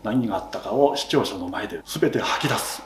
何があったかを視聴者の前で全て吐き出す。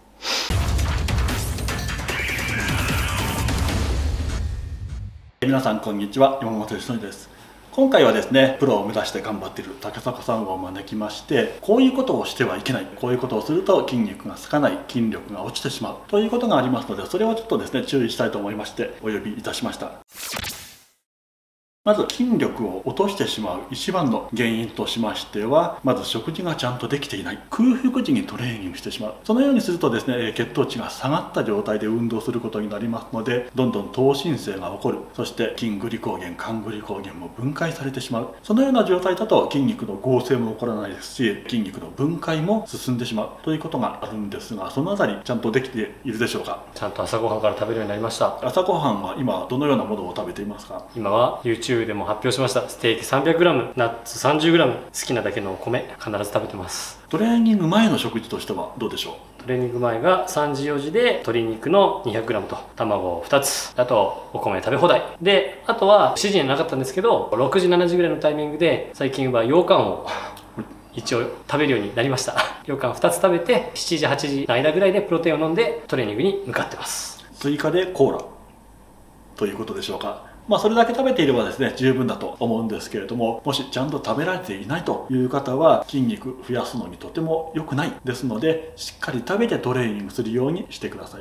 皆さんこんにちは、山本由伸です。今回はですね、プロを目指して頑張っている竹坂さんを招きまして、こういうことをしてはいけない、こういうことをすると筋肉がつかない、筋力が落ちてしまうということがありますので、それをちょっとですね、注意したいと思いましてお呼びいたしました。まず筋力を落としてしまう一番の原因としましては、まず食事がちゃんとできていない、空腹時にトレーニングしてしまう。そのようにするとですね、血糖値が下がった状態で運動することになりますので、どんどん糖新生が起こる。そして筋グリコーゲン、肝グリコーゲンも分解されてしまう。そのような状態だと筋肉の合成も起こらないですし、筋肉の分解も進んでしまうということがあるんですが、そのあたりちゃんとできているでしょうか。 ちゃんと朝ごはんから食べるようになりました。 朝ごはんは今どのようなものを食べていますか？ 今は YouTubeでも発表しました。ステーキ 300g、ナッツ 30g、好きなだけのお米必ず食べてます。 トレーニング前の食事としてはどうでしょう？ トレーニング前が3時4時で鶏肉の 200g と卵2つ、あとお米食べ放題で、あとは7時にはなかったんですけど、6時7時ぐらいのタイミングで最近は羊羹を一応食べるようになりました。羊羹2つ食べて7時8時の間ぐらいでプロテインを飲んでトレーニングに向かってます。 追加でコーラということでしょうか。それだけ食べていればですね、十分だと思うんですけれども、もしちゃんと食べられていないという方は筋肉増やすのにとても良くないですので、しっかり食べてトレーニングするようにしてください。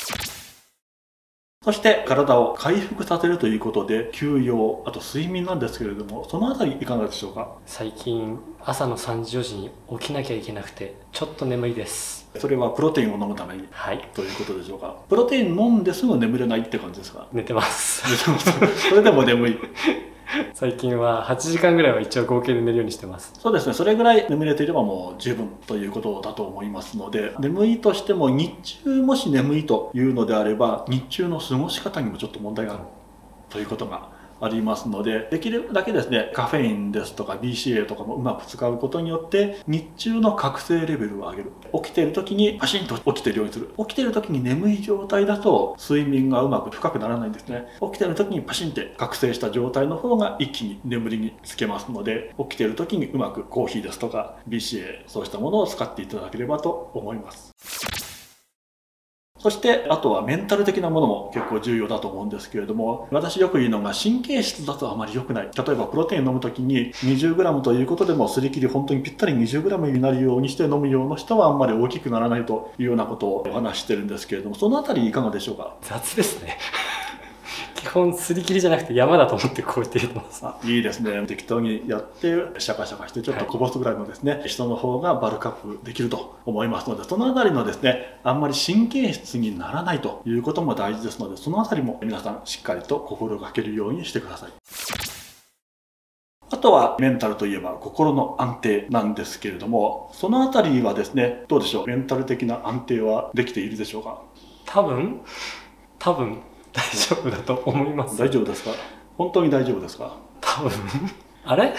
そして体を回復させるということで、休養、あと睡眠なんですけれども、そのあたりいかがでしょうか？ 最近朝の3時4時に起きなきゃいけなくてちょっと眠いです。 それはプロテインを飲むために、 はい、 ということでしょうか？プロテイン飲んですぐ眠れないって感じですか？ 寝てますそれでも眠い。 最近は8時間ぐらいは一応合計で寝るようにしてます。 そうですね、それぐらい眠れていればもう十分ということだと思いますので、眠いとしても日中もし眠いというのであれば、日中の過ごし方にもちょっと問題があるということがありますので、できるだけですね、カフェインですとか BCA とかもうまく使うことによって日中の覚醒レベルを上げる。起きている時にパシンと起きているようにする。起きている時に眠い状態だと睡眠がうまく深くならないんですね。起きている時にパシンって覚醒した状態の方が一気に眠りにつけますので、起きている時にうまくコーヒーですとか BCA、そうしたものを使っていただければと思います。そしてあとはメンタル的なものも結構重要だと思うんですけれども、私よく言うのが神経質だとあまり良くない。例えばプロテイン飲む時に 20g ということでもすり切り本当にぴったり 20g になるようにして飲むような人はあんまり大きくならないというようなことをお話してるんですけれども、そのあたりいかがでしょうか？ 雑ですね基本すり切りじゃなくて山だと思ってこうやって入れてます。 いいですね。適当にやってシャカシャカしてちょっとこぼすぐらいのですね、人の方がバルクアップできると思いますので、そのあたりのですね、あんまり神経質にならないということも大事ですので、そのあたりも皆さんしっかりと心がけるようにしてください。あとはメンタルといえば心の安定なんですけれども、そのあたりはですね、どうでしょう？メンタル的な安定はできているでしょうか？ 多分大丈夫だと思います。 大丈夫ですか？本当に大丈夫ですか？ 多分あれ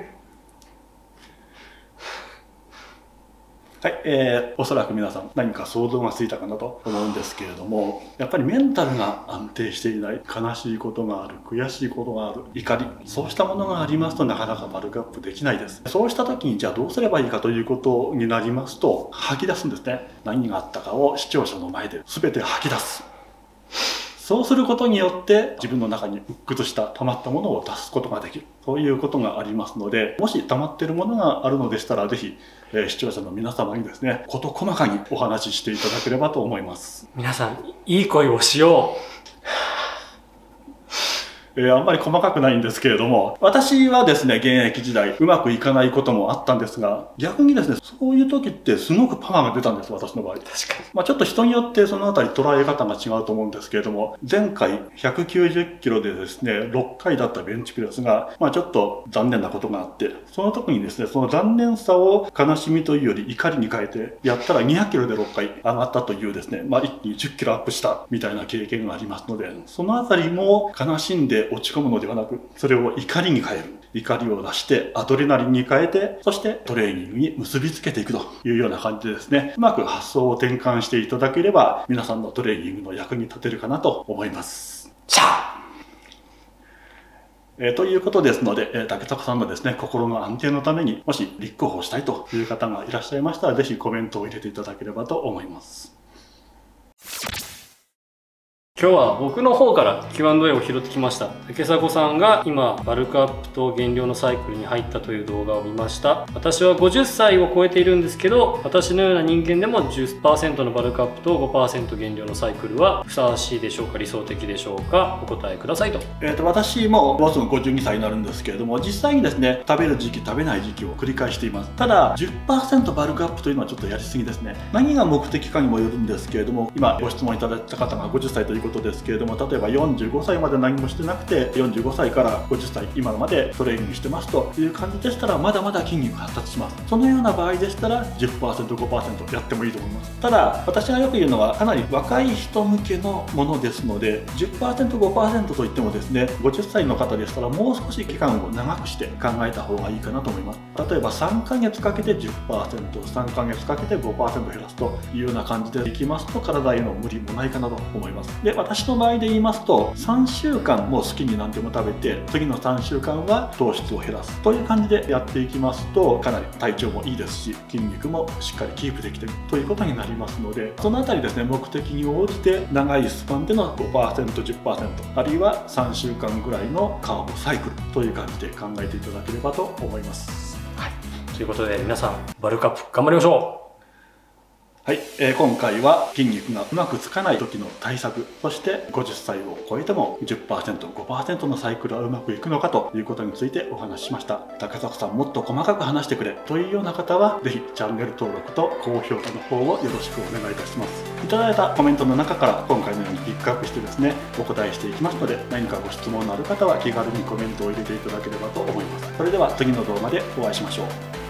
はい、おそらく皆さん何か想像がついたかなと思うんですけれども、やっぱりメンタルが安定していない、悲しいことがある、悔しいことがある、怒り、そうしたものがありますとなかなかバルクアップできないです。そうした時にじゃあどうすればいいかということになりますと、吐き出すんですね。何があったかを視聴者の前で全て吐き出す。そうすることによって自分の中に鬱屈した溜まったものを出すことができる。そういうことがありますので、もし溜まっているものがあるのでしたら、ぜひ、視聴者の皆様にですね、事細かにお話ししていただければと思います。 皆さん、いい声をしよう。 あんまり細かくないんですけれども、私はですね、現役時代、うまくいかないこともあったんですが、逆にですね、そういう時ってすごくパワーが出たんです、私の場合。 確かに。 ちょっと人によってそのあたり捉え方が違うと思うんですけれども、前回190キロでですね、6回だったベンチプレスが、ちょっと残念なことがあって、その時にですね、その残念さを悲しみというより怒りに変えて、やったら200キロで6回上がったというですね、一気に10キロアップしたみたいな経験がありますので、そのあたりも悲しんで落ち込むのではなく、それを怒りに変える。怒りを出してアドレナリンに変えて、そしてトレーニングに結びつけていくというような感じでですね、うまく発想を転換していただければ、皆さんのトレーニングの役に立てるかなと思います。 ということですので、竹迫さんのですね、心の安定のために、もし立候補したいという方がいらっしゃいましたら、ぜひコメントを入れていただければと思います。 今日は僕の方から Q&A を拾ってきました。竹迫さんが今バルクアップと減量のサイクルに入ったという動画を見ました。私は50歳を超えているんですけど、私のような人間でも 10% のバルクアップと 5% 減量のサイクルはふさわしいでしょうか、理想的でしょうか、お答えくださいと。 私ももうすぐ52歳になるんですけれども、実際にですね、食べる時期食べない時期を繰り返しています。ただ 10% バルクアップというのはちょっとやりすぎですね。何が目的かにもよるんですけれども、今ご質問いただいた方が50歳ということですけれども、例えば45歳まで何もしてなくて、45歳から50歳今までトレーニングしてますという感じでしたら、まだまだ筋肉発達します。そのような場合でしたら 10%、5% やってもいいと思います。ただ私がよく言うのは、かなり若い人向けのものですので、 10%、5% といってもですね、50歳の方でしたらもう少し期間を長くして考えた方がいいかなと思います。例えば3ヶ月かけて 10%、3ヶ月かけて 5% 減らすというような感じでいきますと、体への無理もないかなと思います。で、私の場合で言いますと、3週間も好きに何でも食べて、次の3週間は糖質を減らすという感じでやっていきますと、かなり体調もいいですし、筋肉もしっかりキープできているということになりますので、そのあたりですね、目的に応じて長いスパンでの 5%、10%、あるいは3週間ぐらいのカーボサイクルという感じで考えていただければと思います。 はい、ということで皆さんバルクアップ頑張りましょう。 はい、今回は筋肉がうまくつかない時の対策、そして50歳を超えても 10%、5% のサイクルはうまくいくのかということについてお話ししました。竹迫さん、もっと細かく話してくれというような方は、ぜひチャンネル登録と高評価の方をよろしくお願いいたします。いただいたコメントの中から今回のようにピックアップしてですね、お答えしていきますので、何かご質問のある方は気軽にコメントを入れていただければと思います。それでは次の動画でお会いしましょう。